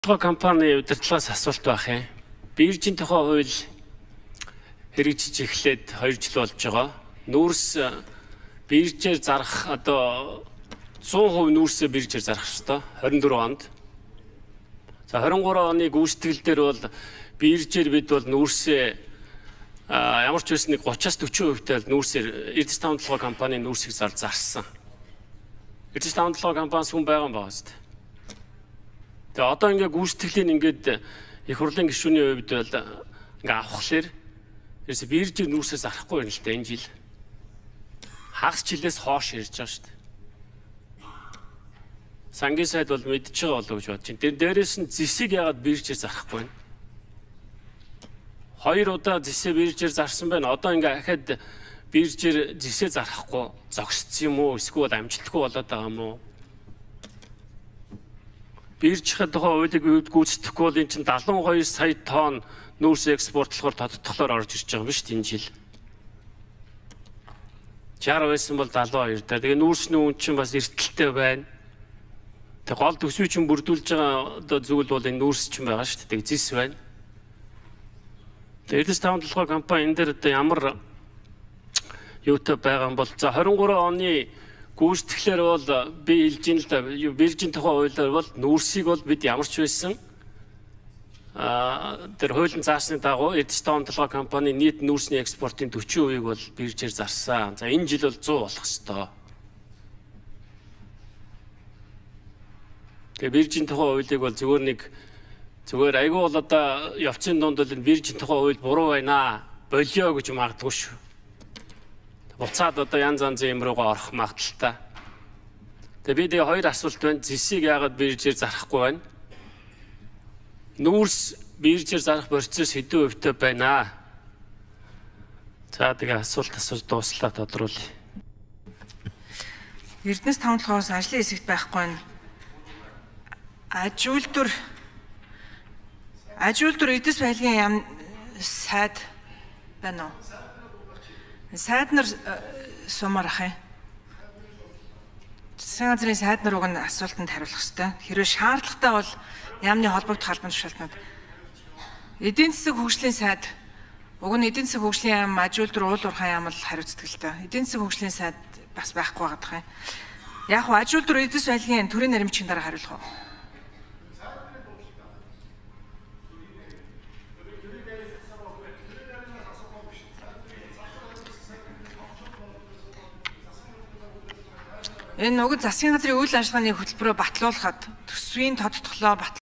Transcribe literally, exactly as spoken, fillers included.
компани удирдлагаас асуулт байх юм. Биржийн тухай хууль хэрэгжиж эхлээд хоёр жил болж байгаа. Нүүрс биржээр зарах одоо сто хувь нүүрсээ биржээр зарах ёстой. хорин дөрөв онд. За хорин гурав оны гүйцэтгэл дээр бол биржээр бид бол нүүрсээ ямар ч байсан нэг гураваас дөрвөн хувьтай нүүрсээр Эрдэс таван толгой компани нүүрсийг зар зарсан. Эрдэс таван толгой компани сүм байгаа юм байна шүү дээ. Тэгээ одоо ингээ гүйцэтгэлийн ингээд их хурлын гишүүний хувьд бол ингээ авахлаар ерөөсө биржээр нүүрсээ зарахгүй байна л да энэ жил. Хагас жилээс хоош ирж байгаа шүү дээ. Сангийн сайд бол мэдж байгаа болов уу гэж бодож байна. Тэр дээрээс нь зэсийг яагаад биржээр зарахгүй байна? Хоёр удаа зэсээ биржээр зарсан байна. Одоо ингээ ахад биржээр зэсээ зарахгүй зогсцсон юм уу? Эсвэл амжилтгүй болоод байгаа юм уу? Биржийн тухай хуулийг гүйцэтгэхгүй бол эн чинь далаван хоёр сая тонн нүүрс экспортлохоор тодтголоор орж ирж байгаа юм шүү дээ энэ жил. шарав байсан бол далаван хоёр дээр. Тэгээ нүүрсний үн чинь бас эртэлтэй байна. Тэгээ гол төсвийг чинь бүрдүүлж байгаа одоо зүйл бол энэ нүүрс чинь байгаа шүү дээ. Тэгээ зис байна. Тэгээ Эрдэс таван толгой компани энэ дээр одоо ямар юутай байгаа юм бол за хорин гурав оны гүйцэтгэлээр бол би хэлж ин л да биржийн тухай хуулиар бол нүүрсийг бол бид ямар ч байсан а тэр хуулийн заасны дагуу Эрдэс таван толгой компани нийт нүүрсний экспортын дөрвөн хувийг бол биржээр зарсан. За энэ жил бол сто болох ёстой. Тэгээ биржийн тухай хуулийг бол зүгээр нэг зүгээр айгүй бол одоо явцын дунд бол энэ биржийн тухай хууль буруу байна болио гэж магадгүй шүү. Буцаад одоо янз янзын юм руугаа орох магадaltaй. Тэгээ бид хоёр асуулт байна. Зэсийг яагаад биржээр зарахгүй байна? Нүүрс биржээр зарах процесс хэдэн хувьтай байна? За тэгээ асуулт асууж дууслаа тодруулъя. Эрдэнэс таван толгойгоос ажлын хэсэгт байхгүй нь аж үйлдвэр аж үйлдвэр Эрдэс байлгийн яам сайд байна уу? Сайд нар сумаар ах юм. Засгийн газрын сайд нар уг нь асуултанд хариулах ёстой. Хэрвээ шаардлагатай бол яамны холбогдох халбан тушаалтнууд эдийн засаг хөгжлийн сайд уг нь эдийн засаг хөгжлийн яам аж үйлдвэр уул уурхай яам л хариуцдаг л та. Эдийн засаг хөгжлийн сайд бас байхгүй байгаа юм. Яг хөө аж үйлдвэр Эрдэс байлгийн төрийн наримчгийн дараа хариулах уу? Энэ уг засгийн газрын үйл ажиллагааны хөтөлбөрөөр батлуулахад төсвийн тодтголоо